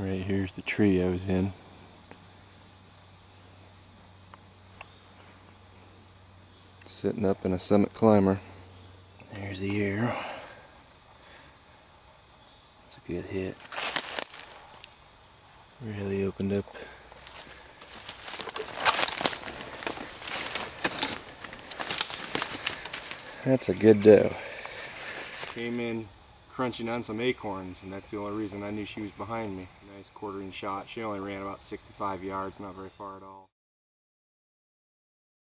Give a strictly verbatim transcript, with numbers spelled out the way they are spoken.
Right here's the tree I was in. Sitting up in a summit climber. There's the arrow. It's a good hit. Really opened up. That's a good doe. Came in crunching on some acorns, and that's the only reason I knew she was behind me. Nice quartering shot. She only ran about sixty-five yards, not very far at all.